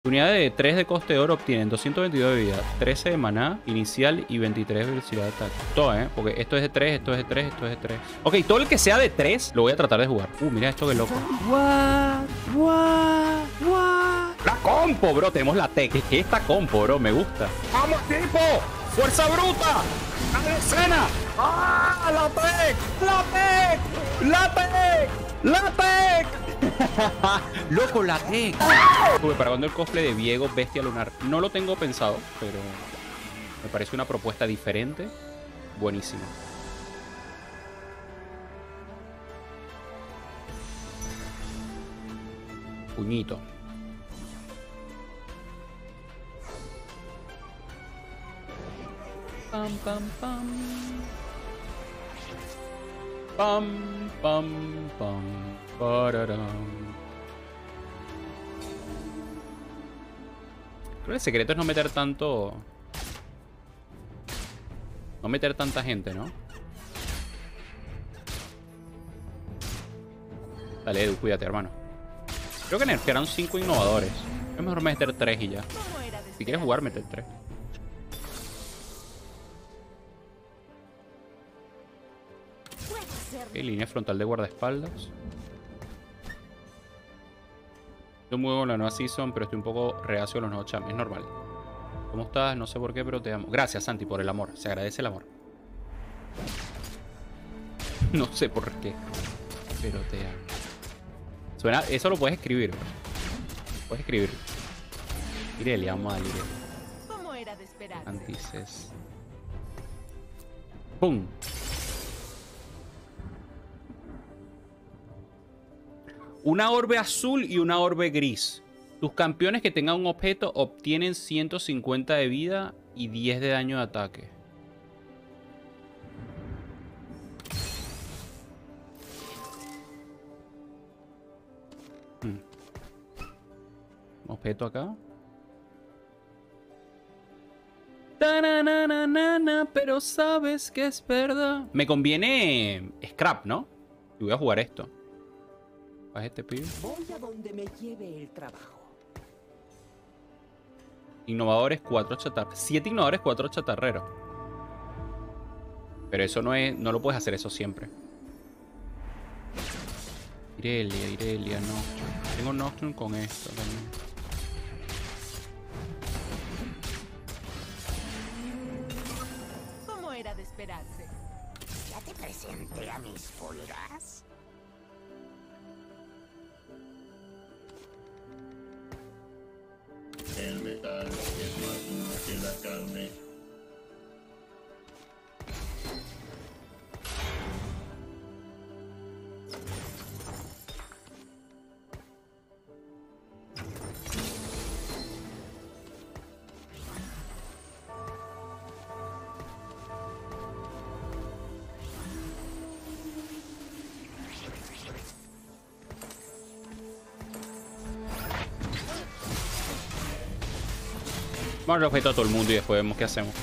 Unidades de 3 de coste de oro obtienen 222 de vida, 13 de maná inicial y 23 de velocidad de ataque. Todo, porque esto es de 3, esto es de 3, esto es de 3. Ok, todo el que sea de 3 lo voy a tratar de jugar. Mira esto que loco. La compo, bro. Tenemos la tech. ¿Qué es esta compo, bro? Me gusta. ¡Vamos, tipo! ¡Fuerza bruta! ¡La escena! ¡Ah! ¡La tech! ¡La tech! ¡La tech! ¡La tech! ¡Loco, la tech! Estuve probando el cosplay de Viego Bestia Lunar. No lo tengo pensado, pero me parece una propuesta diferente. Buenísima. Puñito. Pam, pam, pam. Pam, pam, pam. Pararam. Creo que el secreto es no meter tanto... No meter tanta gente, ¿no? Dale, Edu, cuídate, hermano. Creo que nerfearon 5 innovadores. Es mejor meter 3 y ya. Si quieres jugar, meter 3. Okay, línea frontal de guardaespaldas. Estoy muy bueno en la nueva season, pero estoy un poco reacio a los nuevos champs. Es normal. ¿Cómo estás? No sé por qué, pero te amo. Gracias, Santi, por el amor. Se agradece el amor. No sé por qué, pero te amo. Suena... Eso lo puedes escribir, bro. Puedes escribir. Irelia, vamos a darle Irelia. ¿Cómo era de esperarse? Antices. ¡Pum! Una orbe azul y una orbe gris. Tus campeones que tengan un objeto obtienen 150 de vida y 10 de daño de ataque. Objeto acá. Ta-na-na-na-na-na, pero sabes que es verdad. Me conviene Scrap, ¿no? Y voy a jugar esto. ¿Vas este pibe? Voy a donde me lleve el trabajo. Innovadores, 4 chatarreros. 7 innovadores, 4 chatarreros. Pero eso no es... No lo puedes hacer eso siempre. Irelia, Nocturne. Tengo Nocturne con esto también. ¿Cómo era de esperarse? ¿Ya te presenté a mis pulgas? El metal es más duro que la carne. Vamos a darle objeto a todo el mundo y después vemos qué hacemos.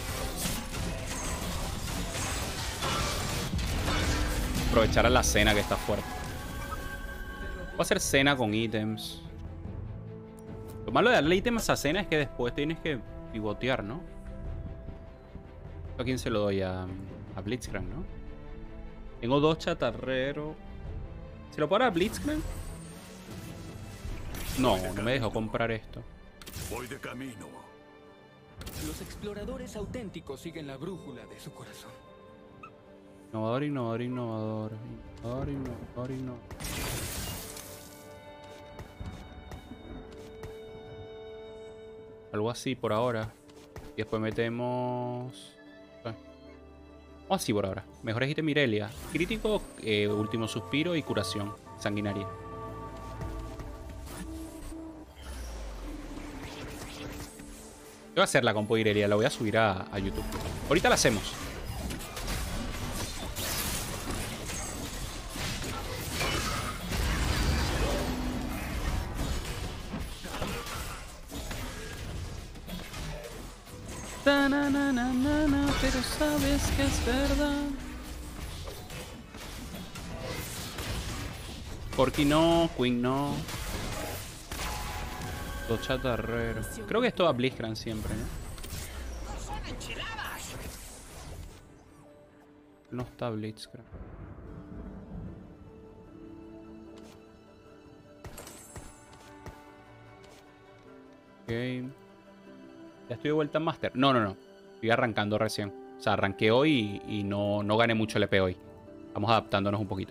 Aprovechar a la cena que está fuerte. Voy a hacer cena con ítems. Lo malo de darle ítems a cena es que después tienes que pivotear, ¿no? ¿A quién se lo doy? A Blitzcrank, ¿no? Tengo 2 chatarreros. ¿Se lo puedo dar a Blitzcrank? No, no me dejó comprar esto. Voy de camino. Los exploradores auténticos siguen la brújula de su corazón. Innovador, innovador, innovador. Innovador, innovador, innovador. Algo así por ahora. Y después metemos... O así por ahora. Mejores ítems Irelia. Crítico, último suspiro y curación sanguinaria. Voy a hacer la compo de Irelia, la voy a subir a YouTube. Ahorita la hacemos. Pero sabes que es verdad. Corki no, Queen no. Los chatarreros. Creo que esto va a Blitzcrank siempre, ¿no? No está Blitzcrank. Ok. ¿Ya estoy de vuelta en Master? No, no, no. Estoy arrancando recién. O sea, arranqué hoy y no gané mucho LP hoy. Estamos adaptándonos un poquito.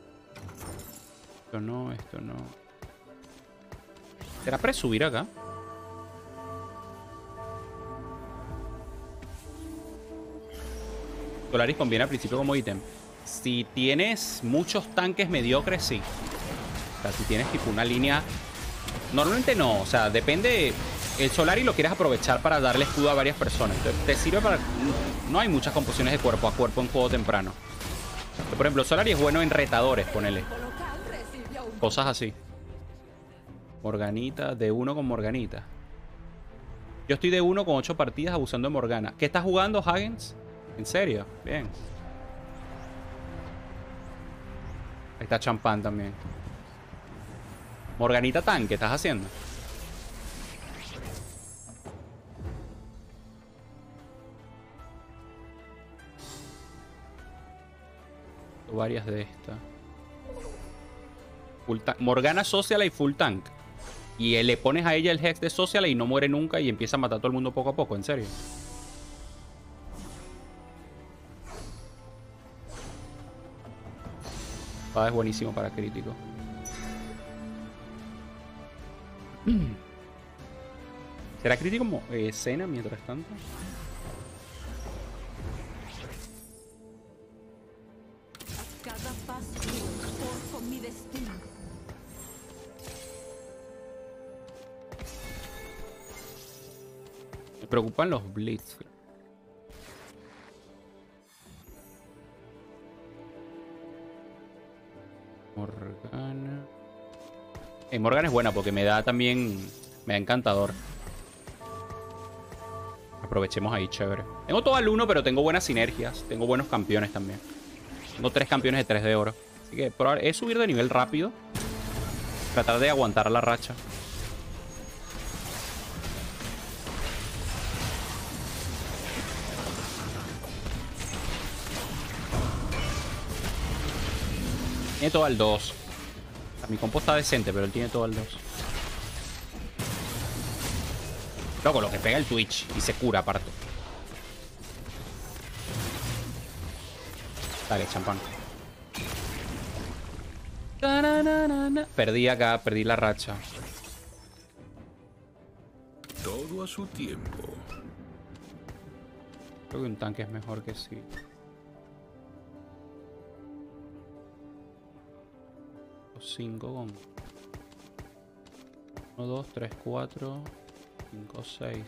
Esto no, esto no. ¿Será presubir acá? Solaris conviene al principio como ítem. Si tienes muchos tanques mediocres, sí. O sea, si tienes tipo una línea... Normalmente no, o sea, depende... El Solaris lo quieres aprovechar para darle escudo a varias personas. Entonces, te sirve para... No hay muchas composiciones de cuerpo a cuerpo en juego temprano. Por ejemplo, Solaris es bueno en retadores, ponele. Cosas así. Morganita, de 1 con Morganita. Yo estoy de 1 con 8 partidas abusando de Morgana. ¿Qué estás jugando, Hagens? ¿En serio? Bien. Ahí está Champán también. Morganita tanque, ¿qué estás haciendo? Varias de estas. Morgana Social y Full Tank. Y le pones a ella el Hex de Social y no muere nunca y empieza a matar a todo el mundo poco a poco, en serio. Es buenísimo para crítico. ¿Será crítico como escena mientras tanto? A cada paso forjo mi destino. Me preocupan los Blitz. Morgana. Morgana es buena porque me da también... Me da encantador. Aprovechemos ahí, chévere. Tengo todo al 1, pero tengo buenas sinergias. Tengo buenos campeones también. Tengo 3 campeones de 3 de oro. Así que es subir de nivel rápido. Tratar de aguantar la racha. Tiene todo al 2. O sea, mi compo está decente, pero él tiene todo al 2. Loco, lo que pega el Twitch. Y se cura aparte. Dale, Champán. Perdí acá, perdí la racha. Todo a su tiempo. Creo que un tanque es mejor que sí. Los 5 con 1, 2, 3, 4, 5, 6.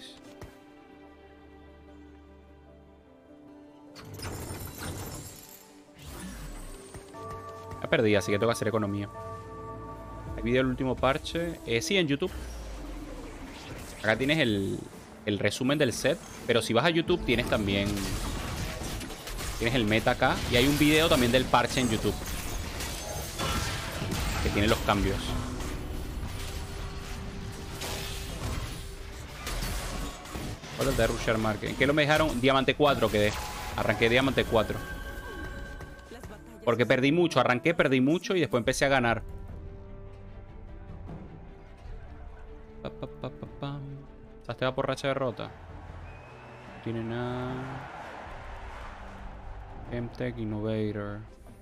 Ya perdí, así que tengo que hacer economía. Hay vídeo del último parche. Sí, en YouTube. Acá tienes el resumen del set. Pero si vas a YouTube tienes también... Tienes el meta acá. Y hay un video también del parche en YouTube. Que tiene los cambios. ¿Cuál es el de Rusher Market? ¿En qué lo me dejaron? Diamante 4 quedé. Arranqué Diamante 4. Porque perdí mucho. Arranqué, perdí mucho y después empecé a ganar. ¿Te va por racha de derrota? No tiene nada. Mtech Innovator.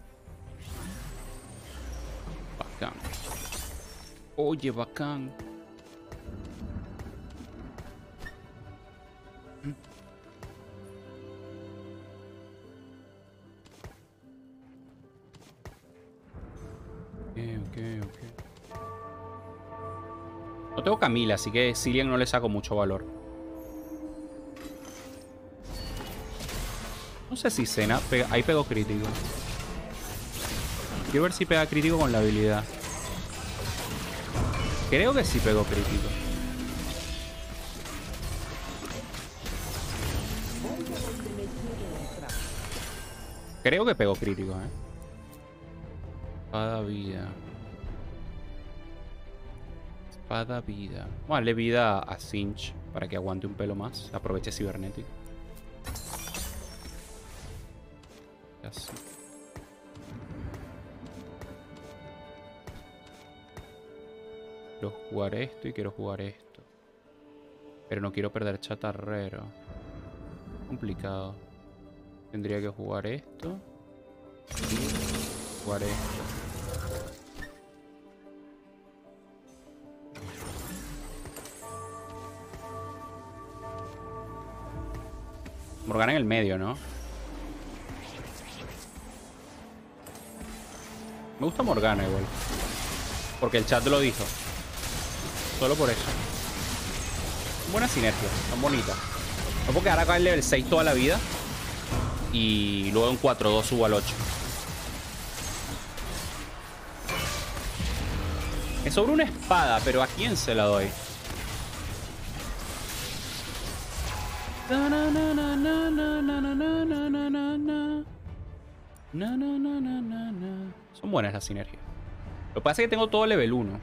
Bacán. Oye, bacán. Ok. No tengo Camila, así que Cillian no le saco mucho valor. No sé si Senna pega... Ahí pegó crítico. Quiero ver si pega crítico con la habilidad. Creo que sí pegó crítico. Creo que pegó crítico, Cada vida. Espada vida. Vamos a darle vida a Cinch para que aguante un pelo más. Aproveche cibernético. Así. Quiero jugar esto y quiero jugar esto. Pero no quiero perder chatarrero. Complicado. Tendría que jugar esto. Y jugar esto. Morgana en el medio, ¿no? Me gusta Morgana igual. Porque el chat lo dijo. Solo por eso. Buena sinergia, son bonitas. No puedo quedar acá en level 6 toda la vida. Y luego en 4-2 subo al 8. Me sobra una espada, pero ¿a quién se la doy? Son buenas las sinergias. Lo que pasa es que tengo todo level 1.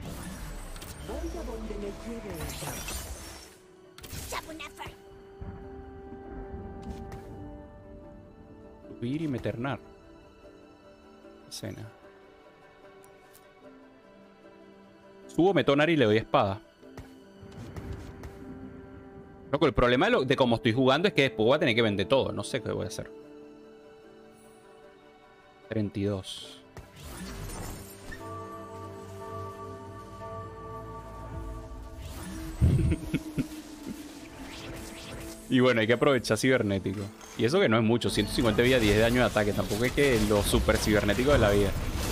Subir y meternar. Escena. Subo metonar y le doy espada. Loco, el problema de cómo estoy jugando es que después voy a tener que vender todo. No sé qué voy a hacer. 32. Y bueno, hay que aprovechar cibernético. Y eso que no es mucho. 150 vida, 10 de daño de ataque. Tampoco es que lo super cibernético de la vida.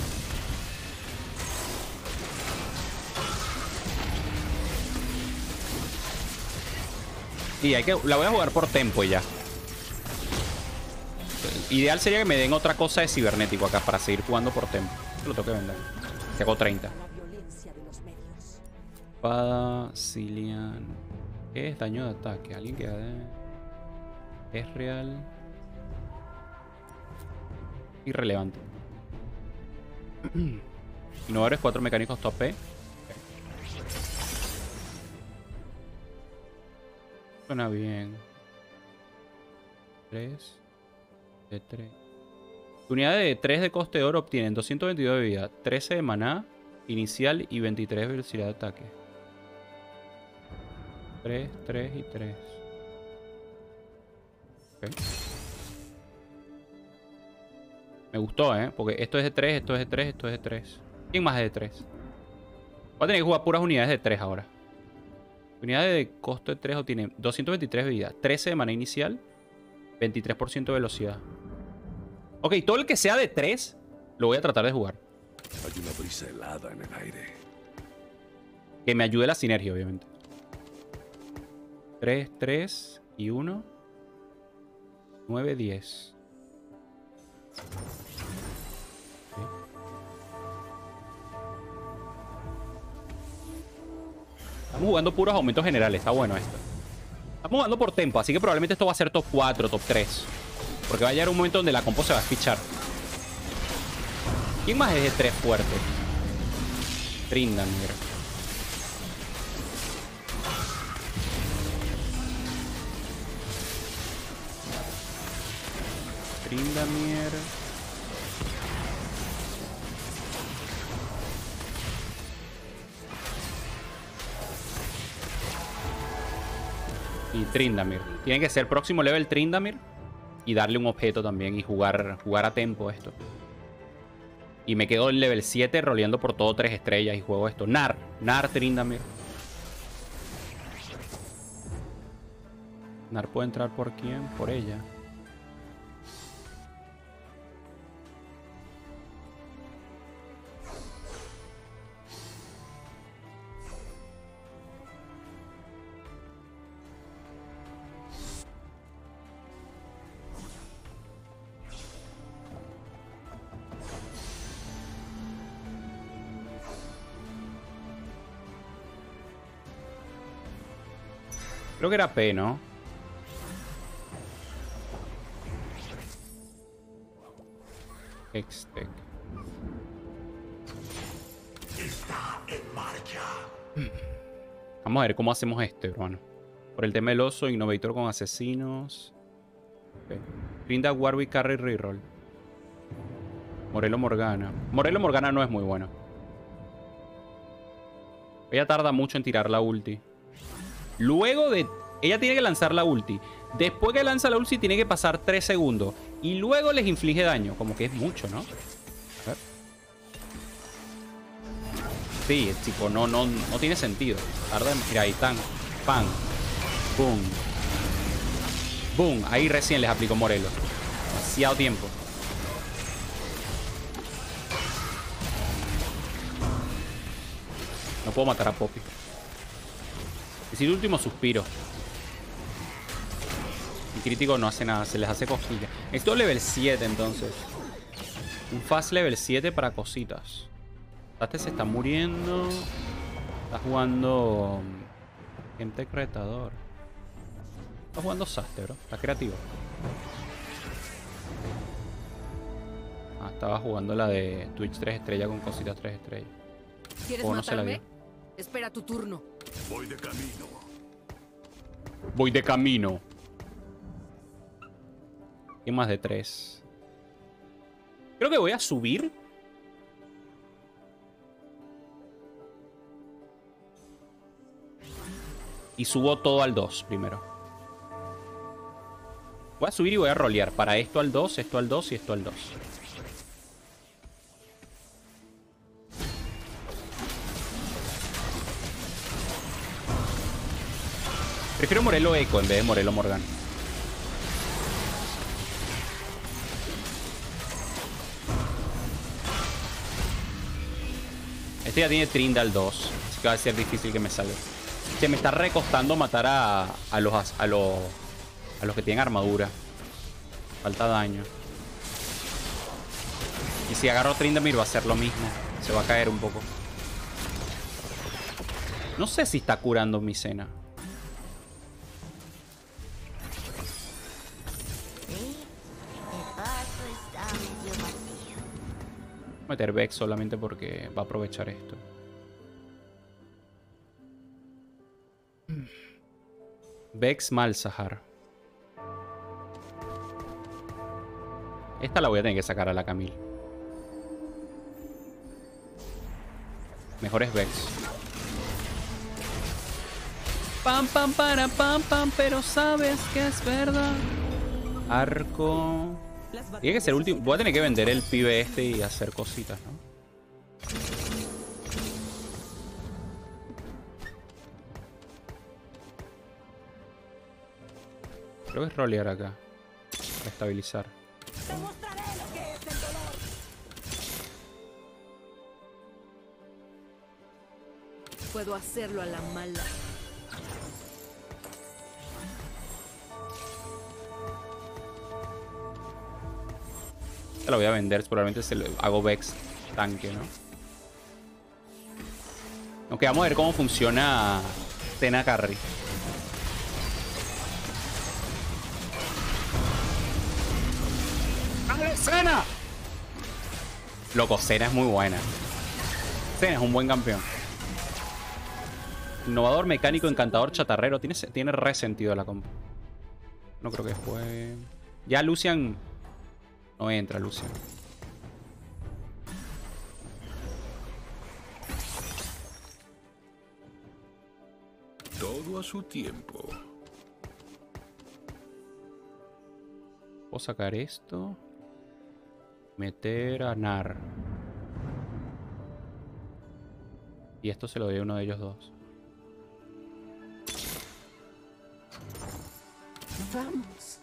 Y la voy a jugar por tempo ya. Ideal sería que me den otra cosa de cibernético acá para seguir jugando por tempo. Lo tengo que vender. Que hago 30. Espada, Cillian. ¿Qué es daño de ataque? Alguien que es real. Irrelevante. Innovadores, 4 mecánicos tope. Suena bien. 3 de 3. Unidades de 3 de coste de oro obtienen 222 de vida, 13 de maná inicial y 23 de velocidad de ataque. 3, 3 y 3. Okay. Me gustó, porque esto es de 3, esto es de 3, esto es de 3. ¿Quién más es de 3? Voy a tener que jugar puras unidades de 3 ahora. Unidades de costo de 3 obtienen 223 de vida, 13 de maná inicial, 23% de velocidad. Ok, todo el que sea de 3 lo voy a tratar de jugar. Hay una brisa helada en el aire. Que me ayude la sinergia, obviamente. 3, 3 y 1. 9, 10. Okay. Estamos jugando puros aumentos generales. Está bueno esto. Estamos jugando por tempo, así que probablemente esto va a ser top 4, top 3. Porque va a llegar un momento donde la compo se va a fichar. ¿Quién más es de 3 fuerte? Tryndamere. Tryndamere. Y Tryndamere. Tiene que ser el próximo level Tryndamere. Y darle un objeto también y jugar a tempo esto. Y me quedo en level 7 roleando por todo 3 estrellas y juego esto. Nar Tryndamere. Nar puede entrar por quién? Por ella. Creo que era P, ¿no? Hextech. Está en marcha. Vamos a ver cómo hacemos esto, hermano. Por el tema del oso, Innovator con asesinos. Okay. Brinda Warwick Carry Reroll. Morelo Morgana. Morelo Morgana no es muy bueno. Ella tarda mucho en tirar la ulti. Luego de... Ella tiene que lanzar la ulti. Después que lanza la ulti tiene que pasar 3 segundos. Y luego les inflige daño. Como que es mucho, ¿no? A ver. Sí, tipo, no tiene sentido. Tarda... Mira, ahí están. Pan. Boom. Boom. Ahí recién les aplicó Morelos. Demasiado tiempo. No puedo matar a Poppy. Es el último suspiro. Mi crítico no hace nada. Se les hace cosquilla. Esto es level 7 entonces. Un fast level 7 para cositas. Este se está muriendo. Está jugando... Gente retador. Está jugando Saste, bro. Está creativo. Ah, estaba jugando la de Twitch 3 estrellas con cositas 3 estrellas. ¿Quieres matarme? Espera tu turno. Voy de camino. Voy de camino. ¿Qué más de 3? Creo que voy a subir. Y subo todo al 2 primero. Voy a subir y voy a rolear. Para esto al 2, esto al 2 y esto al 2. Prefiero Morelo Eco en vez de Morelo Morgan. Este ya tiene Trinda al 2. Así que va a ser difícil que me salga. Se me está recostando matar a los que tienen armadura. Falta daño. Y si agarro Tryndamere va a ser lo mismo. Se va a caer un poco. No sé si está curando mi cena. Voy a meter Vex solamente porque va a aprovechar esto. Vex Malzahar. Esta la voy a tener que sacar a la Camille. Mejor es Vex. Pam, pam, para, pam, pam, pero sabes que es verdad. Arco. Tiene que ser último. Voy a tener que vender el pibe este y hacer cositas, ¿no? Creo que es rolear acá. Para estabilizar. Te mostraré lo que es el dolor. Puedo hacerlo a la mala. Esta la voy a vender. Probablemente se lo hago Vex tanque, ¿no? Ok, vamos a ver cómo funciona Cena Carry. ¡Cena! Loco, Cena es muy buena. Cena es un buen campeón. Innovador, mecánico, encantador, chatarrero. Tiene re sentido la compa. No creo que juegue. Ya Lucian... No entra Lucian. Todo a su tiempo. Puedo sacar esto. Meter a Nar. Y esto se lo doy a uno de ellos dos. Vamos.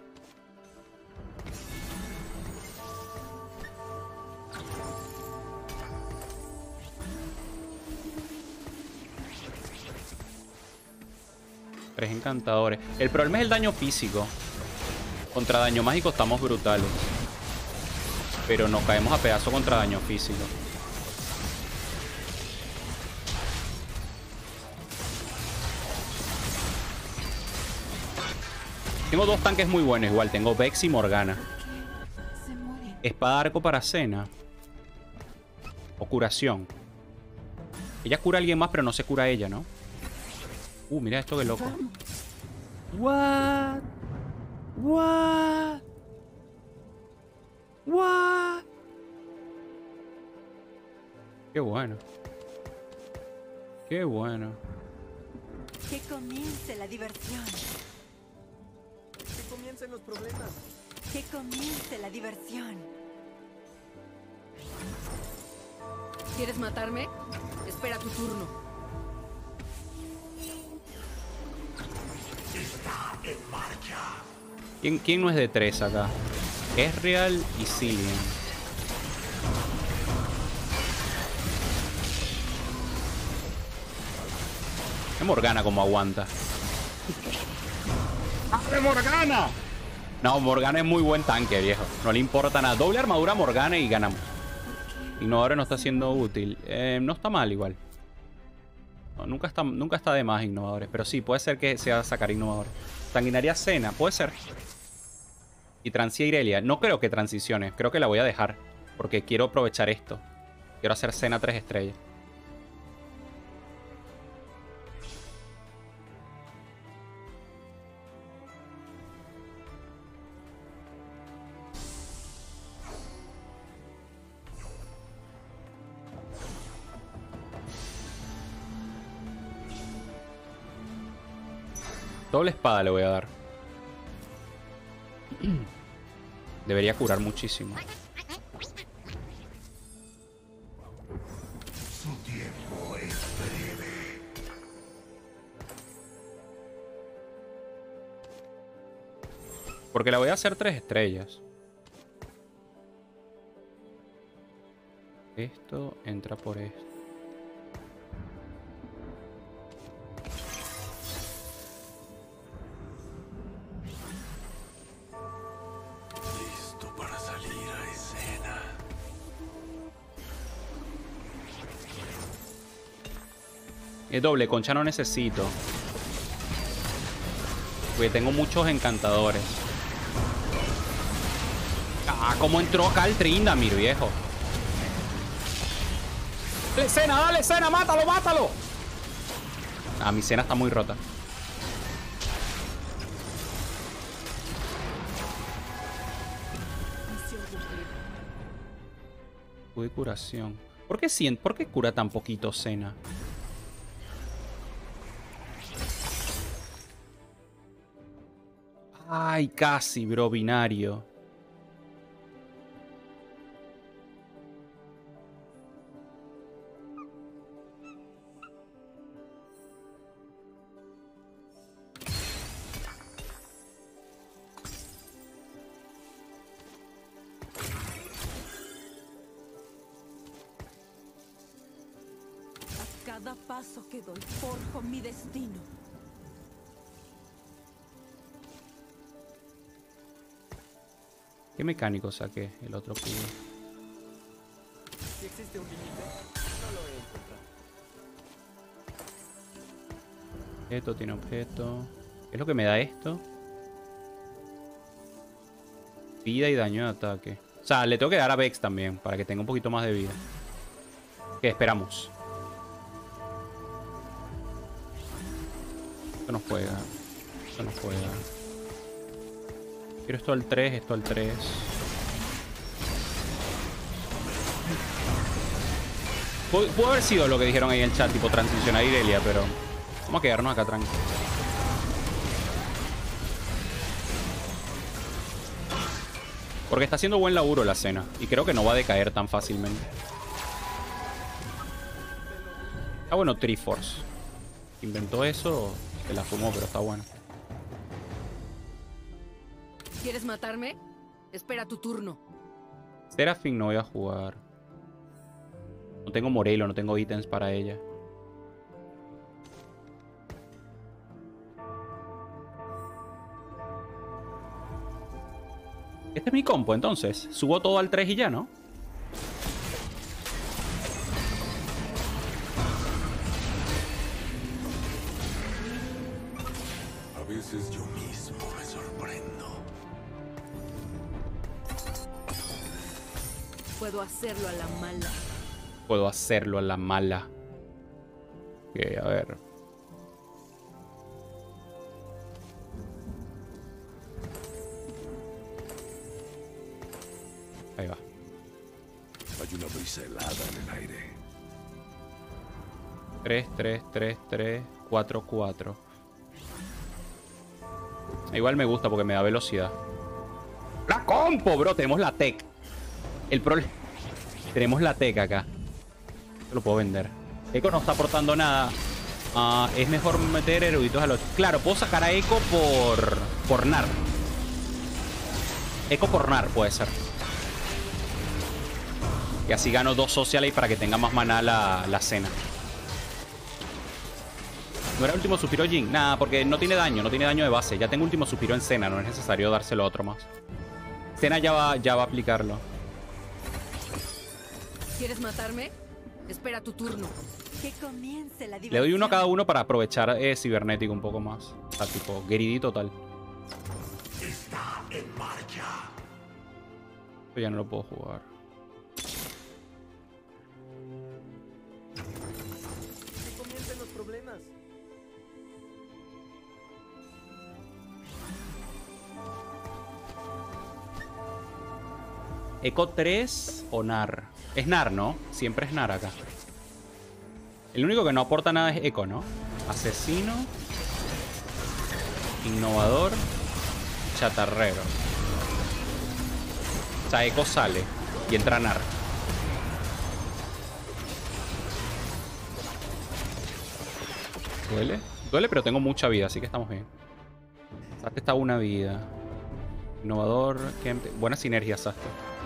Tres encantadores. El problema es el daño físico. Contra daño mágico estamos brutales. Pero nos caemos a pedazos contra daño físico. Tengo dos tanques muy buenos igual. Tengo Vex y Morgana. Espada arco para Cena. O curación. Ella cura a alguien más, pero no se cura a ella, ¿no? Mira esto, que loco. What? What? What? Qué bueno. Qué bueno. Que comience la diversión. Que comiencen los problemas. Que comience la diversión. ¿Quieres matarme? Espera tu turno. ¿Quién no es de 3 acá? Ezreal y Cillian. Es Morgana como aguanta. ¡Dale, Morgana! No, Morgana es muy buen tanque, viejo. No le importa nada. Doble armadura Morgana y ganamos. Ignoradores no está siendo útil. No está mal igual. No, nunca está de más Ignoradores. Pero sí, puede ser que sea sacar Ignoradores. Sanguinaria Cena, puede ser. Y Transía Irelia. No creo que transicione. Creo que la voy a dejar. Porque quiero aprovechar esto. Quiero hacer Cena 3 estrellas. Doble espada le voy a dar. Debería curar muchísimo. Su tiempo es breve. Porque la voy a hacer 3 estrellas. Esto entra por esto. Listo para salir a escena. Es doble, concha no necesito. Porque tengo muchos encantadores. Ah, cómo entró acá el Tryndamere, viejo. Dale, Cena, mátalo, mátalo. Ah, mi Cena está muy rota. Escudo de curación. ¿Por qué cura tan poquito Cena? Ay, casi, bro, binario. A cada paso que doy, forjo mi destino. ¿Qué mecánico saqué? El otro cubo. Si existe un límite, no lo he encontrado. Esto tiene objeto. ¿Qué es lo que me da esto? Vida y daño de ataque. O sea, le tengo que dar a Vex también, para que tenga un poquito más de vida. ¿Qué esperamos? Esto no juega. Esto no juega. Quiero esto al 3, esto al 3. Pudo haber sido lo que dijeron ahí en el chat, tipo transicionar Irelia, pero vamos a quedarnos acá tranquilos. Porque está haciendo buen laburo la Cena. Y creo que no va a decaer tan fácilmente. Está bueno Triforce. Inventó eso, se la fumó, pero está bueno. ¿Quieres matarme? Espera tu turno. Seraphine no voy a jugar. No tengo Morelo, no tengo ítems para ella. Este es mi compo, entonces. Subo todo al 3 y ya, ¿no? A veces yo mismo me sorprendo. Puedo hacerlo a la mala. Puedo hacerlo a la mala. Ok, a ver. Hay una brisa helada en el aire. 3, 3, 3, 3, 4, 4. Igual me gusta porque me da velocidad. ¡La compo, bro! Tenemos la tech. El problema... Tenemos la tech acá. Esto lo puedo vender. Echo no está aportando nada. Es mejor meter eruditos a los... Claro, puedo sacar a Echo por Nar. Echo por Nar puede ser. Y así gano 2 sociales para que tenga más maná la cena. ¿No era último suspiro Jhin? Nada, porque no tiene daño de base. Ya tengo último suspiro en cena, no es necesario dárselo a otro más. Cena ya va a aplicarlo. ¿Quieres matarme? Espera tu turno. Que comience la diversión. Le doy uno a cada uno para aprovechar cibernético un poco más. O sea, tipo, Geridi total. Está en marcha. Pero ya no lo puedo jugar. Que comiencen los problemas. Echo 3 o Nar. Es Nar, ¿no? Siempre es Nar acá. El único que no aporta nada es Echo, ¿no? Asesino. Innovador. Chatarrero. O sea, Echo sale y entra Nar. ¿Duele? Duele, pero tengo mucha vida, así que estamos bien. Saste está una vida. Innovador. Buena sinergia, Saste.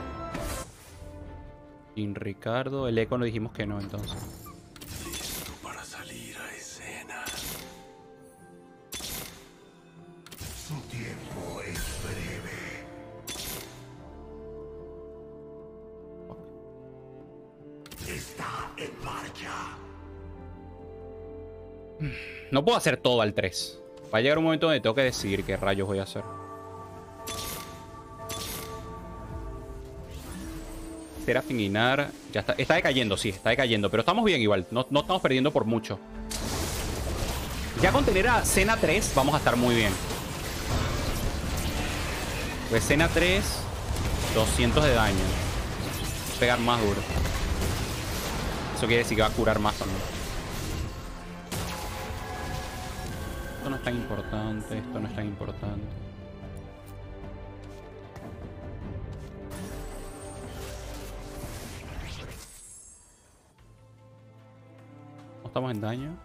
Jhin Ricardo. El Echo no dijimos que no, entonces. Listo para salir a escena. Su tiempo es breve. Está en marcha. No puedo hacer todo al 3. Va a llegar un momento donde tengo que decidir qué rayos voy a hacer. Seraphine y Nar. Ya está. Está decayendo, sí, está decayendo. Pero estamos bien igual. No estamos perdiendo por mucho. Ya con tener a Cena 3 vamos a estar muy bien. Pues Cena 3, 200 de daño. Pegar más duro. Eso quiere decir que va a curar más también. Esto no es tan importante. Esto no es tan importante. No estamos en daño.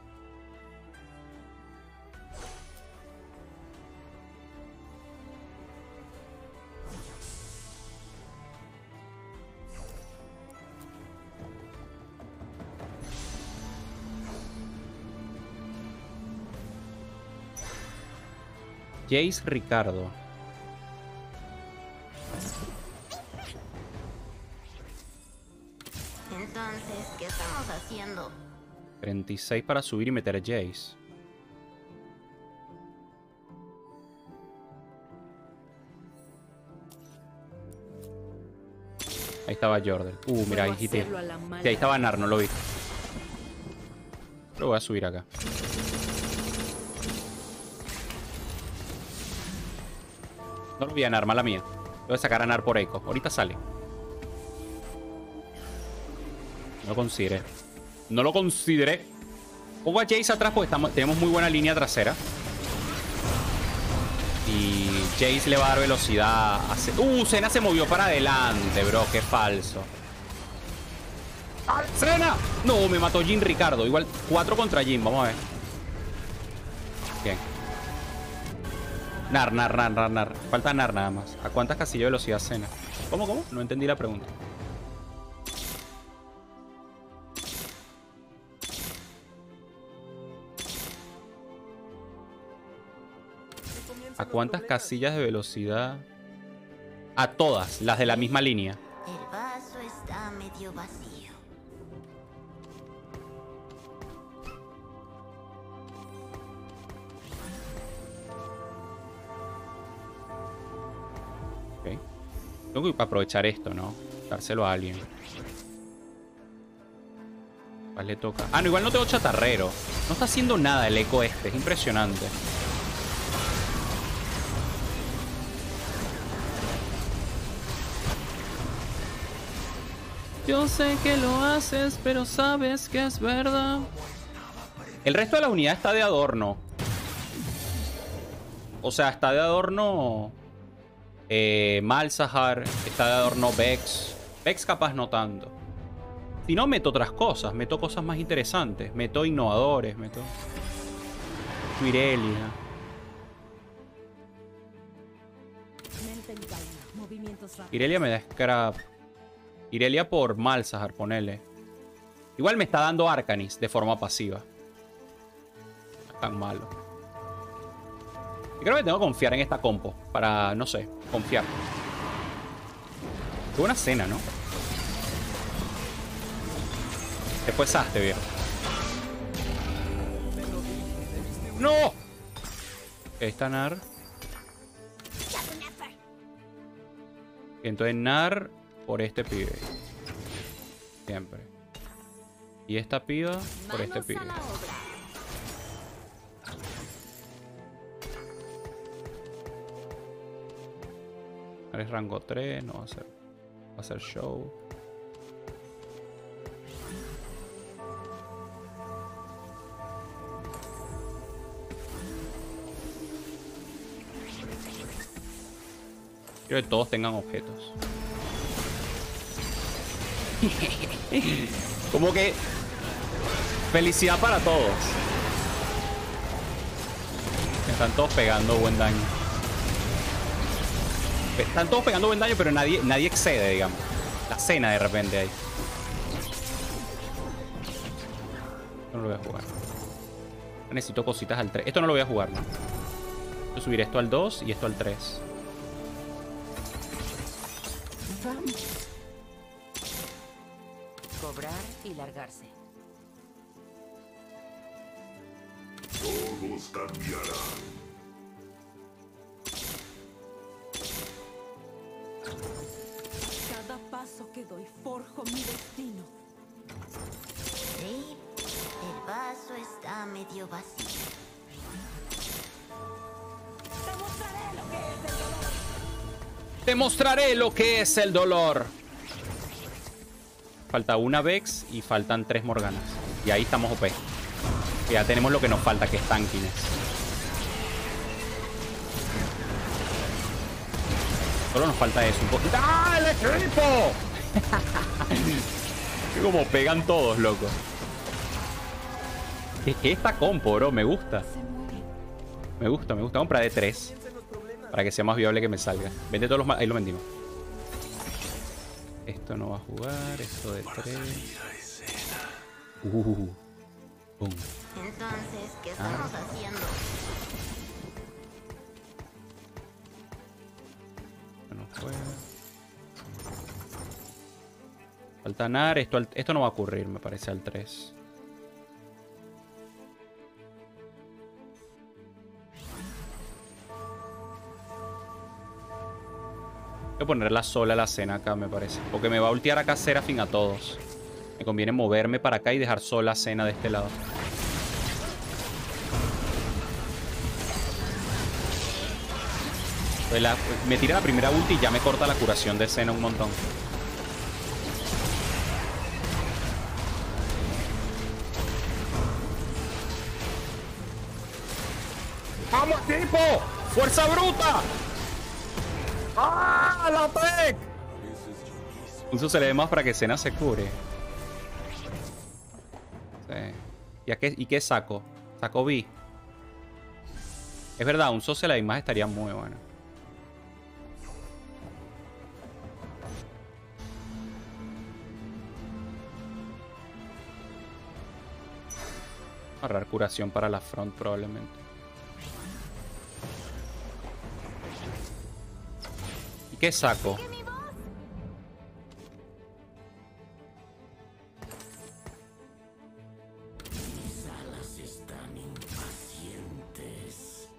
Jace Ricardo. Entonces, ¿qué estamos haciendo? 36 para subir y meter a Jace. Ahí estaba Jordan. Mira, ahí hité. Sí, ahí estaba Nar, no lo vi. Pero voy a subir acá. No lo vi a Nar, mala mía. Voy a sacar a Nar por Echo. Ahorita sale. No lo consideré. No lo consideré. Pongo a Jace atrás porque tenemos muy buena línea trasera. Y Jace le va a dar velocidad a... Cena se movió para adelante, bro. Qué falso. ¡Cena! No, me mató Jhin Ricardo. Igual 4 contra Jhin. Vamos a ver. Bien. Nar. Falta Nar nada más. ¿A cuántas casillas de velocidad Cena? ¿Cómo? No entendí la pregunta. ¿A cuántas casillas de velocidad? A todas, las de la misma línea. El vaso está medio vacío. Ok. Tengo que aprovechar esto, ¿no? Dárselo a alguien. ¿Cuál le toca? Ah, no, igual no tengo chatarrero. No está haciendo nada el Echo este. Es impresionante. Yo sé que lo haces, pero sabes que es verdad. El resto de la unidad está de adorno. O sea, está de adorno Malzahar, está de adorno Vex. Vex capaz no tanto. Si no, meto otras cosas. Meto cosas más interesantes. Meto innovadores. Meto Irelia. Irelia me da scrap. Irelia por Malzahar, ponele. Igual me está dando Arcanis de forma pasiva. No es tan malo. Yo creo que tengo que confiar en esta compo. Para, no sé, confiar. Qué buena cena, ¿no? Después saste, viejo. ¡No! Ok, está Nar. Entonces Nar por este pibe. Siempre. Y esta piba por este pibe. Nar es rango 3, no va a ser show. Quiero que todos tengan objetos. Como que felicidad para todos. Están todos pegando buen daño. Están todos pegando buen daño, pero nadie excede, digamos. La cena de repente ahí. Esto no lo voy a jugar. Necesito cositas al 3. Esto no lo voy a jugar, ¿no? Voy a subir esto al 2 y esto al 3. Cobrar y largarse. Todos cambiarán. Cada paso que doy forjo mi destino. Sí, el vaso está medio vacío. Te mostraré lo que es el dolor. Falta una Vex y faltan 3 Morganas. Y ahí estamos OP. Ya tenemos lo que nos falta, que es tankiness. Solo nos falta eso. Un poco. ¡Ah, el equipo! Como pegan todos, loco. ¿Qué es esta compo, bro? Me gusta. Me gusta. Compra de 3. Para que sea más viable que me salga. Vende todos los... Ahí lo vendimos. Esto no va a jugar. Esto de 3. Boom. Entonces, ¿qué estamos haciendo? No juega. Falta Nar. Esto no va a ocurrir, me parece, al 3. Voy a ponerla sola la cena acá, me parece. Porque me va a ultear acá Seraphine a todos. Me conviene moverme para acá y dejar sola cena de este lado. Pues me tira la primera ulti y ya me corta la curación de cena un montón. ¡Vamos, tipo! ¡Fuerza bruta! ¡Ah! ¡La tech! Uso se le ve más para que Cena se cure. Sí. ¿Y qué saco? Saco B. Es verdad, un Social más estaría muy bueno. Agarrar curación para la front probablemente. ¿Y qué saco? Mis alas están impacientes.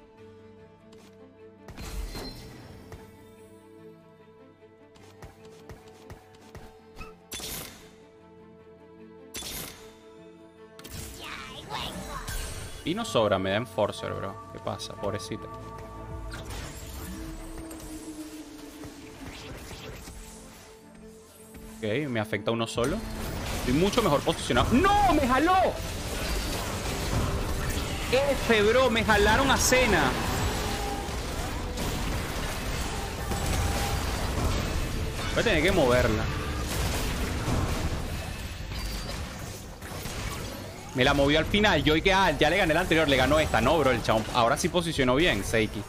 Y no sobra, me da Enforcer, bro. ¿Qué pasa? Pobrecita. Ok, me afecta uno solo. Estoy mucho mejor posicionado. ¡No! ¡Me jaló! F, bro. Me jalaron a Cena. Voy a tener que moverla. Me la movió al final. Yo y que ya le gané la anterior. Le ganó esta. No, bro. El chabón ahora sí posicionó bien, Seiki.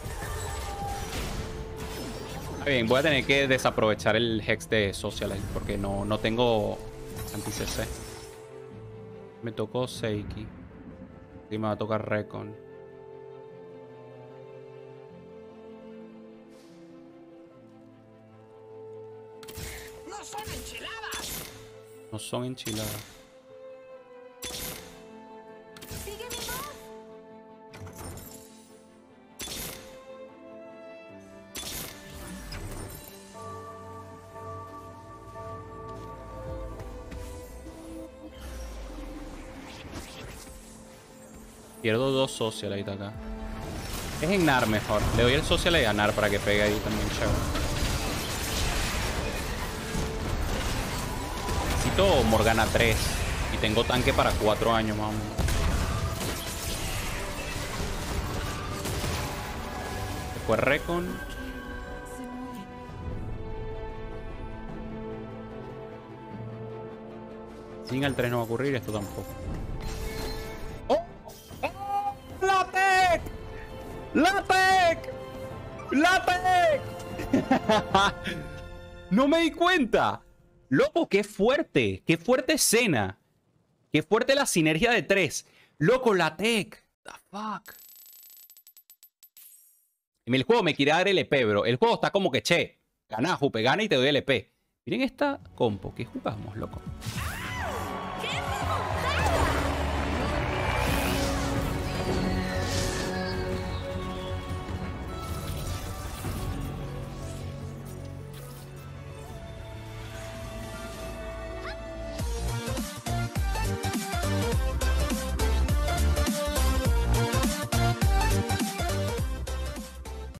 Está bien. Voy a tener que desaprovechar el Hex de Socialite. Porque no tengo anti-CC. Me tocó Seiki. Y me va a tocar Recon. ¡No son enchiladas! No son enchiladas. ¡Sigue mi voz! Pierdo 2 Socialite acá. Es en Nar mejor. Le doy el Socialite a Nar para que pegue ahí también, chévere. Necesito Morgana 3. Y tengo tanque para 4 años más o menos. Después Recon. Se muere. Sin el 3 no va a ocurrir, esto tampoco. ¡Oh! ¡Oh! ¡La Tech! ¡La Tech! ¡La Tech! ¡No me di cuenta! Loco, qué fuerte. Qué fuerte escena. Qué fuerte la sinergia de 3. Loco, la Tech. The fuck. Y el juego me quiere dar LP, bro. El juego está como que, che, gana, Jupe, gana y te doy LP. Miren esta compo. ¿Qué jugamos, loco?